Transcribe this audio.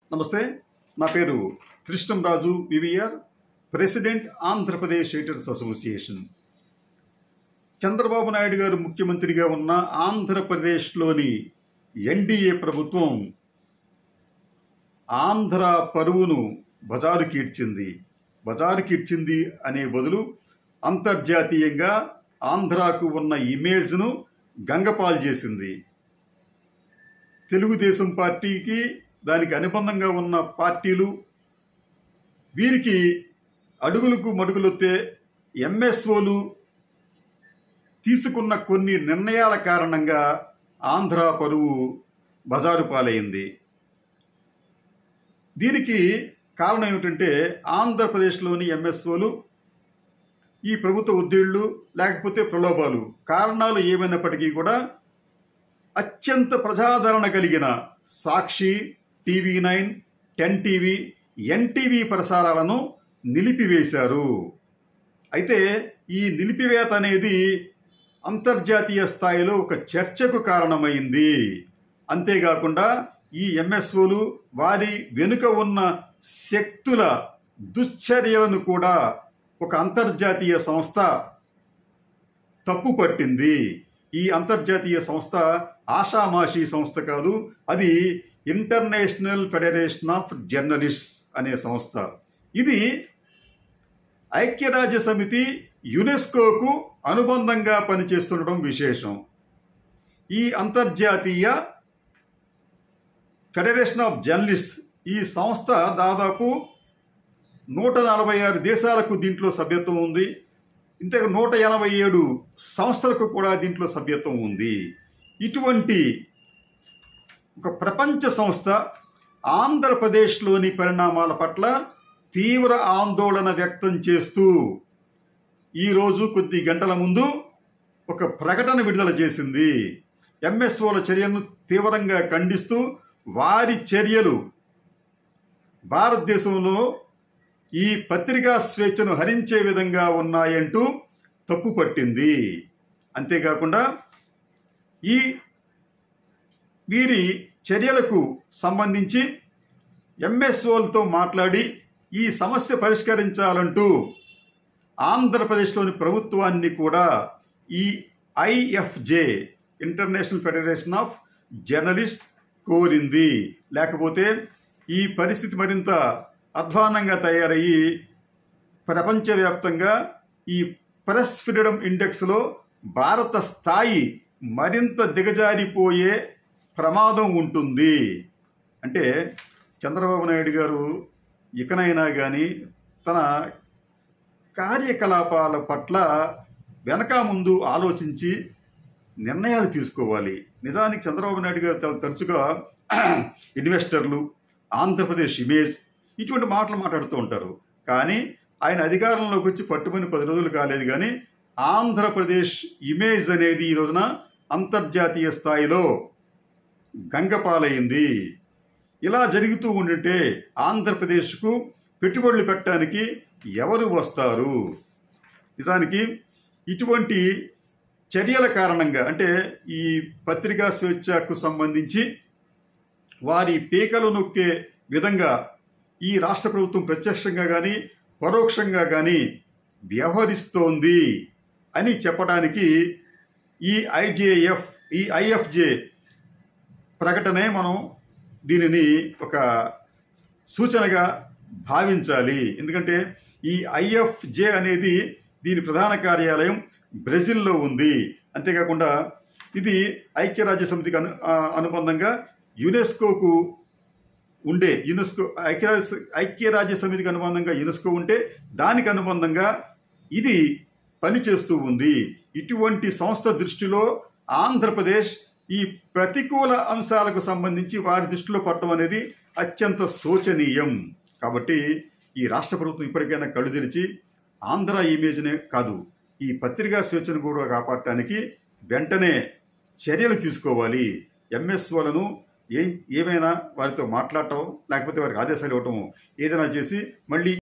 నమస్తే, నా పేరు Krishnamraju V V R, president Andhra Pradesh editors association. Chandrababu Naidu గారు ముఖ్యమంత్రిగా ఉన్న ఆంధ్రప్రదేశ్లోని ఎన్డీఏ ప్రభుత్వం ఆంధ్ర పరువును బజారుకీడ్చింది అనే బదులు అంతర్జాతీయంగా ఆంధ్రాకు ఉన్న ఇమేజ్ను గంగపాలు చేసింది. తెలుగుదేశం పార్టీకి, దానికి అనుబంధంగా ఉన్న పార్టీలు, వీరికి అడుగులకు మడుగులొత్తే ఎంఎస్ఓలు తీసుకున్న కొన్ని నిర్ణయాల కారణంగా ఆంధ్ర పరువు బజారు పాలైంది. దీనికి కారణం ఏమిటంటే, ఆంధ్రప్రదేశ్లోని ఎంఎస్ఓలు ఈ ప్రభుత్వ ఒత్తిళ్లు లేకపోతే ప్రలోభాలు, కారణాలు ఏమైనప్పటికీ కూడా అత్యంత ప్రజాదరణ కలిగిన సాక్షి, టీవీ9, 10 టీవీ, ఎన్టీవీ ప్రసారాలను నిలిపివేశారు. అయితే ఈ నిలిపివేత అనేది అంతర్జాతీయ స్థాయిలో ఒక చర్చకు కారణమైంది. అంతేకాకుండా ఈ ఎంఎస్ఓలు వారి వెనుక ఉన్న శక్తుల దుశ్చర్యలను కూడా ఒక అంతర్జాతీయ సంస్థ తప్పుపట్టింది. ఈ అంతర్జాతీయ సంస్థ ఆషామాషీ సంస్థ కాదు, అది ఇంటర్నేషనల్ ఫెడరేషన్ ఆఫ్ జర్నలిస్ట్స్ అనే సంస్థ. ఇది ఐక్యరాజ్య సమితి, యునెస్కోకు అనుబంధంగా పనిచేస్తుండడం విశేషం. ఈ అంతర్జాతీయ ఫెడరేషన్ ఆఫ్ జర్నలిస్ట్స్ ఈ సంస్థ దాదాపు 146 దేశాలకు దీంట్లో సభ్యత్వం ఉంది. ఇంతే 187 సంస్థలకు కూడా దీంట్లో సభ్యత్వం ఉంది. ఇటువంటి ఒక ప్రపంచ సంస్థ ఆంధ్రప్రదేశ్లోని పరిణామాల పట్ల తీవ్ర ఆందోళన వ్యక్తం చేస్తూ ఈరోజు కొద్ది గంటల ముందు ఒక ప్రకటన విడుదల చేసింది. ఎంఎస్ఓల చర్యలను తీవ్రంగా ఖండిస్తూ వారి చర్యలు భారతదేశంలో ఈ పత్రికా స్వేచ్ఛను హరించే విధంగా ఉన్నాయంటూ తప్పుపట్టింది. అంతేకాకుండా వీరి చర్యలకు సంబంధించి ఎంఎస్ఓలతో మాట్లాడి ఈ సమస్య పరిష్కరించాలంటూ ఆంధ్రప్రదేశ్లోని ప్రభుత్వాన్ని కూడా ఈ IFJ, international federation of journalists కోరింది. లేకపోతే ఈ పరిస్థితి మరింత అధ్వాన్నంగా తయారయ్యి ప్రపంచవ్యాప్తంగా ఈ ప్రెస్ ఫ్రీడమ్ ఇండెక్స్లో భారత స్థాయి మరింత దిగజారిపోయే ప్రమాదం ఉంటుంది. అంటే చంద్రబాబు నాయుడు గారు ఇకనైనా కానీ తన కార్యకలాపాల పట్ల వెనక ముందు ఆలోచించి నిర్ణయాలు తీసుకోవాలి. నిజానికి చంద్రబాబు నాయుడు గారు చాలా తరచుగా ఇన్వెస్టర్లు, ఆంధ్రప్రదేశ్ ఇమేజ్ ఇటువంటి మాటలు మాట్లాడుతూ ఉంటారు. కానీ ఆయన అధికారంలోకి వచ్చి పట్టుమని 10 రోజులు కాలేదు, కానీ ఆంధ్రప్రదేశ్ ఇమేజ్ అనేది ఈ రోజున అంతర్జాతీయ స్థాయిలో గంగపాలైంది. ఇలా జరుగుతూ ఉంటే ఆంధ్రప్రదేశ్కు పెట్టుబడులు పెట్టడానికి ఎవరు వస్తారు? నిజానికి ఇటువంటి చర్యల కారణంగా, అంటే ఈ పత్రికా స్వేచ్ఛకు సంబంధించి వారి పీకలు నొక్కే విధంగా ఈ రాష్ట్ర ప్రభుత్వం ప్రత్యక్షంగా కానీ పరోక్షంగా కానీ వ్యవహరిస్తోంది అని చెప్పడానికి ఈ ఐఎఫ్జే ప్రకటనే మనం దీనిని ఒక సూచనగా భావించాలి. ఎందుకంటే ఈ ఐఎఫ్జే అనేది దీని ప్రధాన కార్యాలయం బ్రెజిల్లో ఉంది. అంతేకాకుండా ఇది ఐక్యరాజ్య సమితికి అనుబంధంగా యునెస్కోకు ఉండే ఐక్యరాజ్య సమితికి అనుబంధంగా యునెస్కో ఉంటే దానికి అనుబంధంగా ఇది పనిచేస్తూ ఉంది. ఇటువంటి సంస్థ దృష్టిలో ఆంధ్రప్రదేశ్ ఈ ప్రతికూల అంశాలకు సంబంధించి వారి దృష్టిలో పడటం అనేది అత్యంత శోచనీయం. కాబట్టి ఈ రాష్ట్ర ప్రభుత్వం ఇప్పటికైనా కళ్ళు తెరిచి ఆంధ్ర ఇమేజ్నే కాదు, ఈ పత్రికా స్వేచ్ఛను కూడా కాపాడటానికి వెంటనే చర్యలు తీసుకోవాలి. ఎంఎస్ఓలను ఏమైనా వారితో మాట్లాడటం, లేకపోతే వారికి ఆదేశాలు ఇవ్వటం, ఏదైనా చేసి మళ్ళీ